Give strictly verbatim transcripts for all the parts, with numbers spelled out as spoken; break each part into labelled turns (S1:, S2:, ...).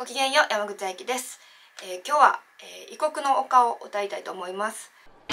S1: ごきげんよう、山口愛希です。えー、今日は、えー、異国の丘を歌いたいと思います。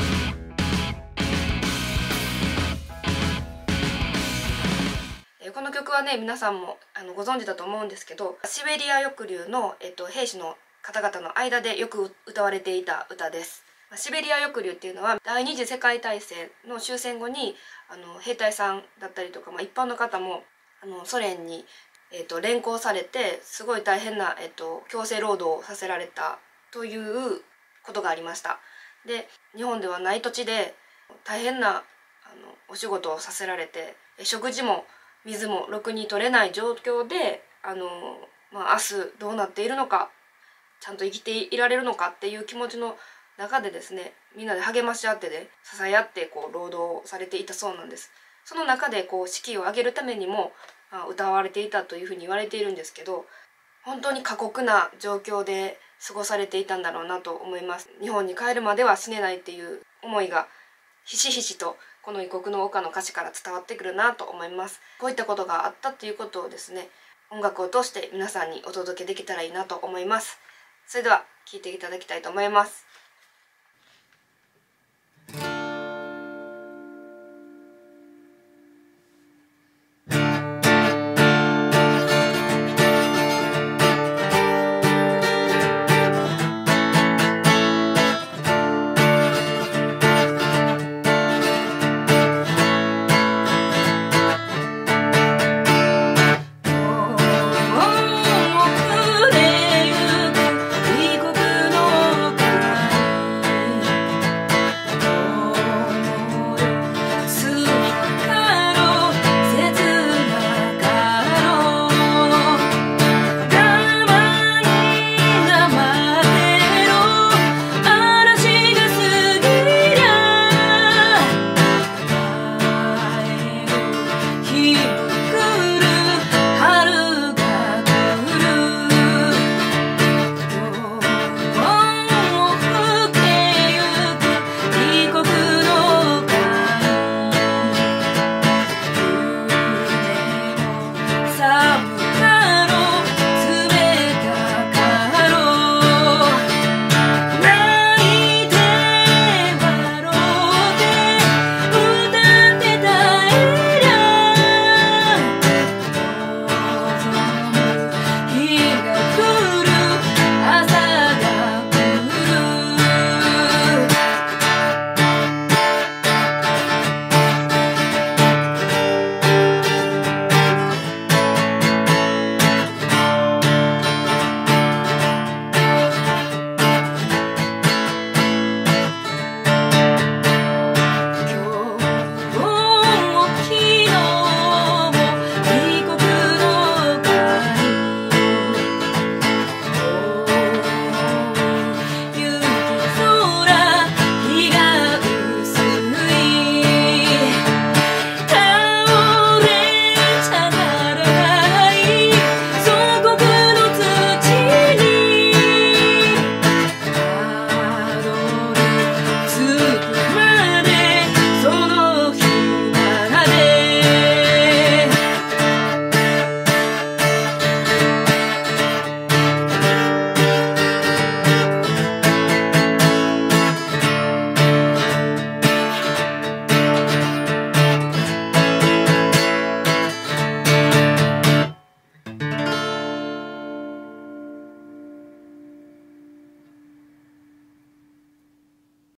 S1: えー、この曲はね、皆さんもあのご存知だと思うんですけど、シベリア抑留の、えー、と兵士の方々の間でよく歌われていた歌です。シベリア抑留っていうのは第二次世界大戦の終戦後にあの兵隊さんだったりとか、まあ、一般の方もあのソ連にえー、と連行されてすごい大変な、えー、と強制労働をさせられたということがありました。で、日本ではない土地で大変なあのお仕事をさせられて、食事も水もろくに取れない状況であの、まあ、明日どうなっているのか、ちゃんと生きていられるのかっていう気持ちの中でですね、みんなで励まし合ってで、ね、支え合ってこう労働されていたそうなんです。その中でこう士気を上げるためにも歌われていたというふうに言われているんですけど、本当に過酷な状況で過ごされていたんだろうなと思います。日本に帰るまでは死ねないっていう思いがひしひしとこの異国の丘の歌詞から伝わってくるなと思います。こういったことがあったっていうことをですね、音楽を通して皆さんにお届けできたらいいなと思います。それでは聴いていただきたいと思います。